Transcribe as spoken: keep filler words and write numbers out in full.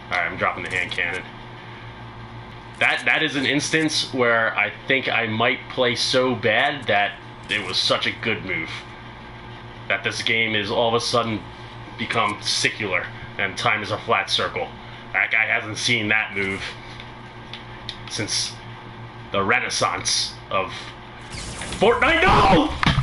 Alright, I'm dropping the hand cannon. That that is an instance where I think I might play so bad that it was such a good move. That this game is all of a sudden become secular and time is a flat circle. That guy hasn't seen that move since the renaissance of Fortnite. No!